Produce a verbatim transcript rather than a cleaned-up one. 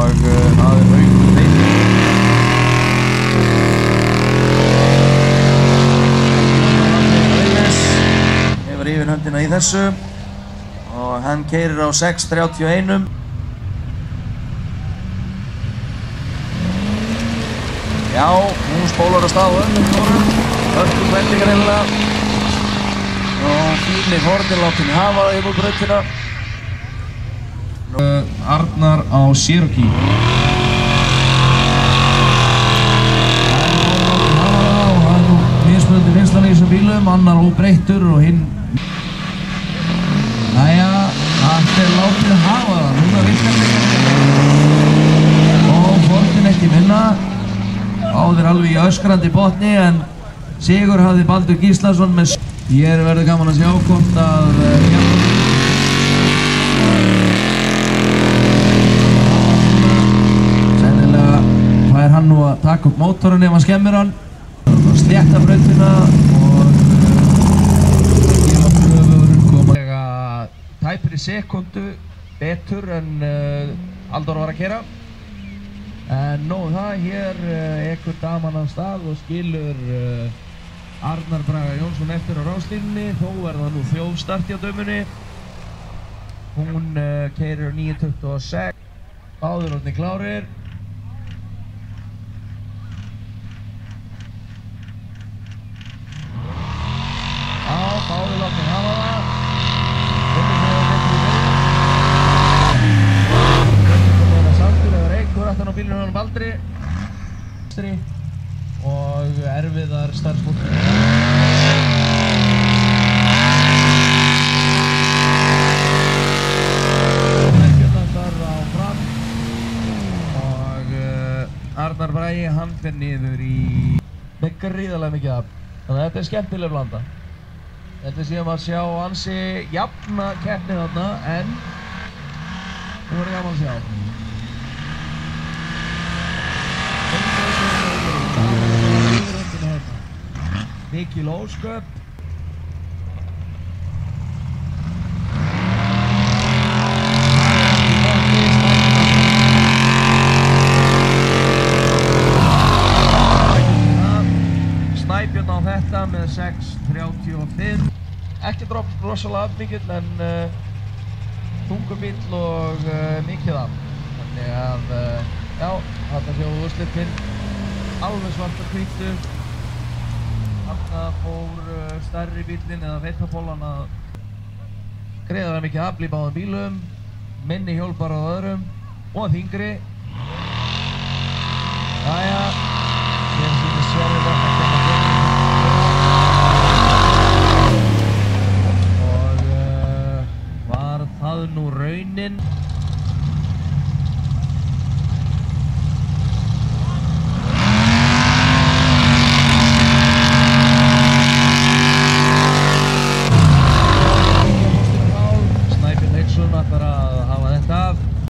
og uh, það er auðvitað veitur. Hefur yfirhöndina í þessu og hann keyrir á sex þrjátíu og eitt. Já, hún spólar að stað á öllum fjórum, öllum vendingar einlega og fínir Hornin látin hafa það yfir brautina. Arnar á Cherokee. Og hann er mismunandi vinslan í þessum bílum, annar óbreyttur og hinn. Næja, allt er látin hafa það, núna virkar og Hornin ekki minna. Áður alveg í öskrandi botni en sigur hafði Baldur Gíslason með. Hér verður gaman að sjá hvort að sennilega fær hann nú að taka upp mótorinn ef hann skemmir hann. Slétta brautina og gefa pröfurinn koma. Tæpri sekundu betur en uh, Aldur var að keyra. En nóg það, hér uh, ekkur daman af stað og skilur uh, Arnar Braga Jónsson eftir á ráslínunni. Þó er það nú þjófstart hjá dömunni. Hún uh, keyrir níu tuttugu og sex. Báðir orðnir klárir. Já, báðir látnir hafa það. Aftan á bílunum hann Baldri og erfiðar starfsfólk. Merkjöndastar á fram og uh, Arnar Bragi hann fer niður í gríðarlega mikið af. Þannig að þetta er skemmtileg blanda. Þetta séum að sjá ansi jafna keppni þarna en nú verður gaman að sjá. Mikil ósköp. Snæbjörn á þetta með sex þrjátíu og fimm. Ekki dropp rosalega mikill en uh, þungur bíll og uh, mikið af. Þannig að uh, já, þetta sjáum úrslitin. Alveg svart og hvítu. Þarna fór uh, stærri bílinn eða veitapólan að greiða það mikið afl í báðum bílum, minni hjólbar á öðrum og þyngri. Jæja, hér sýnir Sverrir